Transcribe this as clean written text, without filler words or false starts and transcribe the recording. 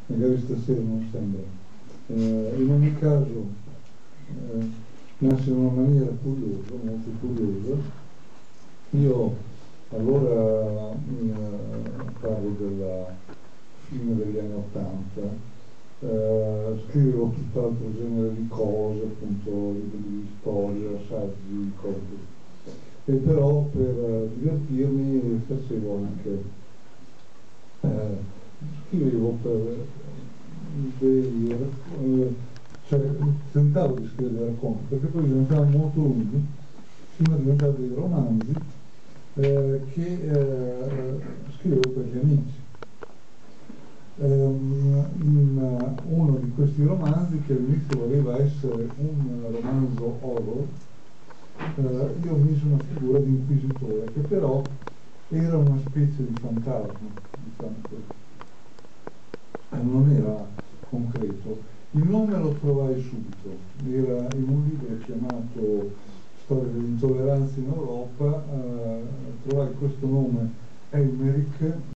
magari stasera non sembra. In ogni caso nasce in una maniera curiosa, molto curiosa. Io allora parlo della fine degli anni '80, scrivevo tutt'altro genere di cose, appunto libri di storia, saggi, cose così. E però per divertirmi facevo anche, scrivevo per cioè tentavo di scrivere dei racconti, perché poi diventavano molto lunghi, fino a diventare dei romanzi che scrivevo per gli amici. In uno di questi romanzi, che all'inizio voleva essere un romanzo horror, io misi una figura di inquisitore che però era una specie di fantasma, diciamo così, non era concreto. Il nome lo trovai subito, era in un libro chiamato Storia dell'intolleranza in Europa, trovai questo nome, Elmeric,